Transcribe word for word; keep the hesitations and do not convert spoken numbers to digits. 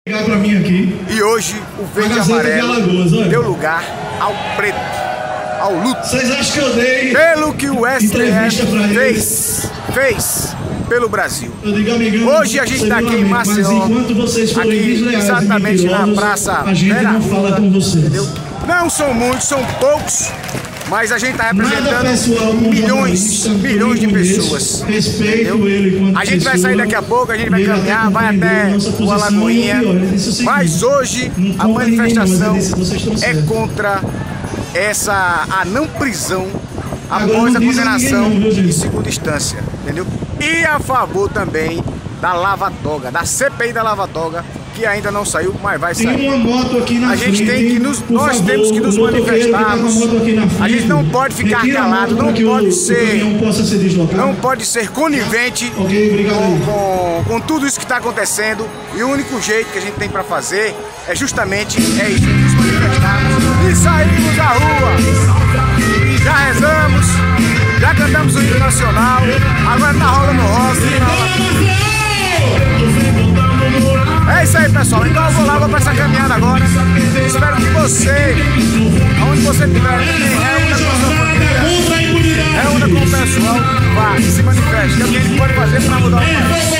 Pra mim aqui. E hoje o verde e amarelo de deu lugar ao preto, ao luto. Vocês acham que eu dei pelo que o S T F fez, fez pelo Brasil. Digo, amigão, hoje a gente está aqui em Maceió, aqui exatamente na Praça a gente Vera não fala Rua, com vocês. entendeu? Não são muitos, são poucos, mas a gente está representando pessoal, milhões, milhões de pessoas. Respeito ele a gente vai sair daqui a pouco, a gente vai caminhar, vai até o Alagoinha. Mas hoje a manifestação é contra essa a não prisão após a condenação em segunda instância, entendeu? E a favor também da lava-toga, da C P I da lava-toga, que ainda não saiu, mas vai sair. Tem uma moto aqui na a gente frente, tem que nos, nós favor, temos que nos manifestarmos. A gente não pode ficar calado, não pode ser, ser não pode ser conivente okay, com, com, com tudo isso que está acontecendo. E o único jeito que a gente tem para fazer é justamente é isso, nos manifestarmos e sairmos à rua. Já rezamos, já cantamos o hino nacional, agora tá rolando rock. É isso aí, pessoal. Então eu vou lá, vou pra essa caminhada agora. Espero que você, aonde você estiver, reúna com a sua família, reúna com o pessoal, vá, se manifeste. É o que a gente pode fazer para mudar o país.